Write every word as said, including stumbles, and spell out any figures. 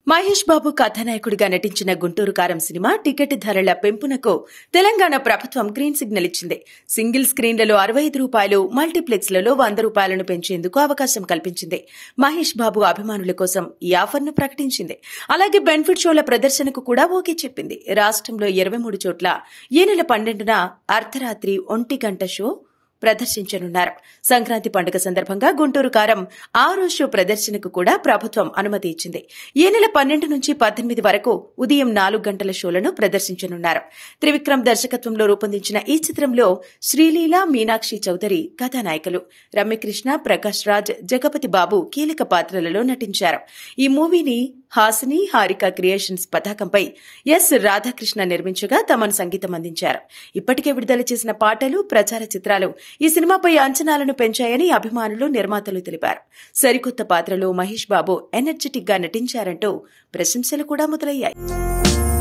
మహేష్ బాబు కథానాయకుడిగా నటించిన గుంటూరు కారం సినిమా టికెట్ ధరల పెంపునకు తెలంగాణ ప్రభుత్వం గ్రీన్ సిగ్నల్ ఇచ్చింది. సింగిల్ స్క్రీన్లలో అరవై ఐదు రూపాయలు, మల్టీప్లెక్స్లలో వంద రూపాయలను పెంచేందుకు అవకాశం కల్పించింది. మహేష్ బాబు అభిమానుల కోసం ఈ ఆఫర్ను ప్రకటించింది. అలాగే బెనిఫిట్ షోల ప్రదర్శనకు కూడా ఓకే చెప్పింది. రాష్ట్రంలో ఇరవై మూడు చోట్ల ఈ నెల పన్నెండున అర్ధరాత్రి ఒంటి గంట షో ప్రదర్శించనున్నారు. సంక్రాంతి పండుగ సందర్భంగా గుంటూరు కారం ఆరో షో ప్రదర్శనకు కూడా ప్రభుత్వం అనుమతి ఇచ్చింది. ఈ నెల పన్నెండు నుంచి పద్దెనిమిది వరకు ఉదయం నాలుగు గంటల షోలను ప్రదర్శించనున్నారు. త్రివిక్రమ్ దర్శకత్వంలో రూపొందించిన ఈ చిత్రంలో శ్రీలీల, మీనాక్షి చౌదరి కథానాయకులు. రమ్యకృష్ణ, ప్రకాష్ రాజ్, జగపతి బాబు కీలక పాత్రలలో నటించారు. ఈ మూవీని హాసిని హారిక క్రియేషన్స్ పతాకంపై ఎస్ రాధాకృష్ణ నిర్మించగా తమను సంగీతం అందించారు. ఇప్పటికే విడుదల చేసిన పాటలు, ప్రచార చిత్రాలు ఈ సినిమాపై అంచనాలను పెంచాయని అభిమానులు, నిర్మాతలు తెలిపారు. సరికొత్త పాత్రలో మహేష్ బాబు ఎనర్జెటిక్ గా నటించారంటూ ప్రశంసలు కూడా మొదలయ్యాయి.